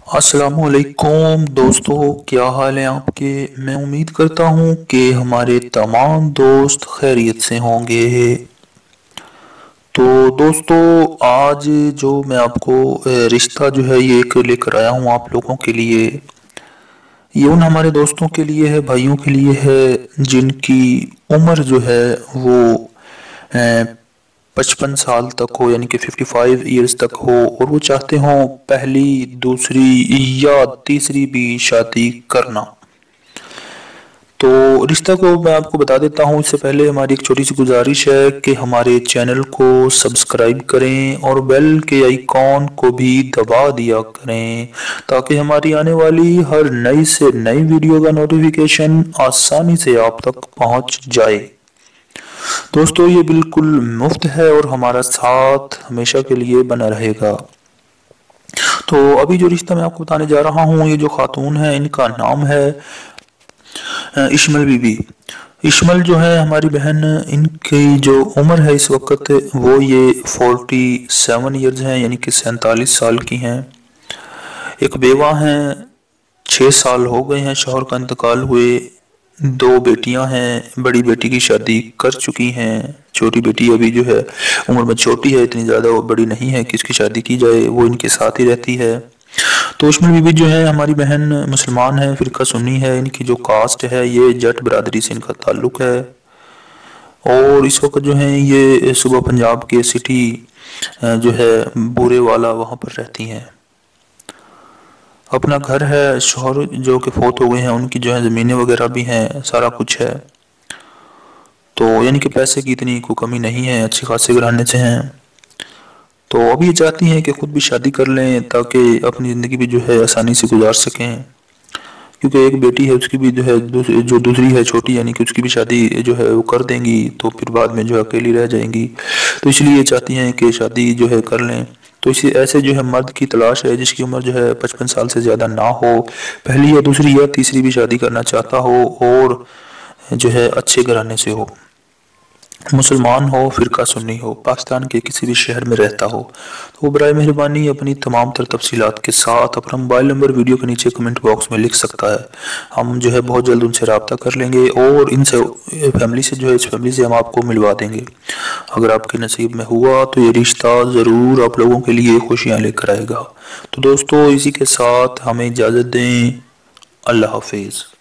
السلام علیکم دوستو، کیا حال ہیں آپ کے؟ میں امید کرتا ہوں کہ ہمارے تمام دوست خیریت سے ہوں گے۔ تو دوستو، آج جو میں آپ کو رشتہ جو ہے یہ ایک لے کر آیا ہوں آپ لوگوں کے لیے، یہ ان ہمارے دوستوں کے لیے ہے، بھائیوں کے لیے ہے جن کی عمر جو ہے وہ 55 سال تک ہو، یعنی کہ 55 ایئرز تک ہو، اور وہ چاہتے ہوں پہلی، دوسری یا تیسری بھی شادی کرنا۔ تو رشتہ کو میں آپ کو بتا دیتا ہوں، اس سے پہلے ہماری ایک چھوٹی سی گزارش ہے کہ ہمارے چینل کو سبسکرائب کریں اور بیل کے آئیکن کو بھی دبا دیا کریں تاکہ ہماری آنے والی ہر نئی سے نئی ویڈیو کا نوٹیفیکیشن آسانی سے آپ تک پہنچ جائے۔ دوستو، یہ بالکل مفت ہے اور ہمارا ساتھ ہمیشہ کے لیے بنا رہے گا۔ تو ابھی جو رشتہ میں آپ کو بتانے جا رہا ہوں، یہ جو خاتون ہے ان کا نام ہے اشمل بی بی۔ اشمل جو ہے ہماری بہن، ان کی جو عمر ہے اس وقت وہ یہ 47 ایئرز ہیں، یعنی کہ 47 سال کی ہیں۔ ایک بیوہ ہیں، 6 سال ہو گئے ہیں شوہر کا انتقال ہوئے، 2 بیٹیاں ہیں، بڑی بیٹی کی شادی کر چکی ہیں، چھوٹی بیٹی ابھی جو ہے عمر میں چھوٹی ہے، اتنی زیادہ وہ بڑی نہیں ہے کہ اس کی شادی کی جائے، وہ ان کے ساتھ ہی رہتی ہے۔ تو اشمل بی بی جو ہے ہماری بہن مسلمان ہے، فرقہ سنی ہے، ان کی جو کاسٹ ہے یہ جٹ برادری سے ان کا تعلق ہے، اور اس وقت جو ہیں یہ صوبہ پنجاب کے سٹی جو ہے بورے والا وہاں پر رہتی ہیں۔ اپنا گھر ہے، شوہر جو کہ فوت ہو گئے ہیں ان کی جو ہے زمینیں وغیرہ بھی ہیں، سارا کچھ ہے، تو یعنی کہ پیسے کی اتنی کوئی کمی نہیں ہے، اچھی خاصے گھرانے سے ہیں۔ تو اب یہ چاہتی ہیں کہ خود بھی شادی کر لیں تاکہ اپنی زندگی بھی جو ہے آسانی سے گزار سکیں، کیونکہ ایک بیٹی ہے اس کی بھی جو ہے جو دوسری ہے چھوٹی، یعنی کہ اس کی بھی شادی جو ہے وہ کر دیں گی تو پھر بعد میں جو ہے اکیلی رہ جائیں گی، تو اس لیے یہ چاہتی ہیں کہ شادی جو ہے کر لیں۔ تو اسی ایسے جو ہے مرد کی تلاش ہے جس کی عمر جو ہے 55 سال سے زیادہ نہ ہو، پہلی یا دوسری یا تیسری بھی شادی کرنا چاہتا ہو، اور جو ہے اچھے گھرانے سے ہو، مسلمان ہو، فرقہ سنی ہو، پاکستان کے کسی بھی شہر میں رہتا ہو، تو وہ برائے مہربانی اپنی تمام تر تفصیلات کے ساتھ اپنا موبائل نمبر ویڈیو کے نیچے کمنٹ باکس میں لکھ سکتا ہے۔ ہم جو ہے بہت جلد ان سے رابطہ کر لیں گے اور ان سے فیملی سے جو ہے اس فیملی سے ہم آپ کو ملوا دیں گے۔ اگر آپ کے نصیب میں ہوا تو یہ رشتہ ضرور آپ لوگوں کے لیے خوشیاں لے کر آئے گا۔ تو دوستو، اسی کے ساتھ ہمیں اجازت دیں، اللہ حافظ۔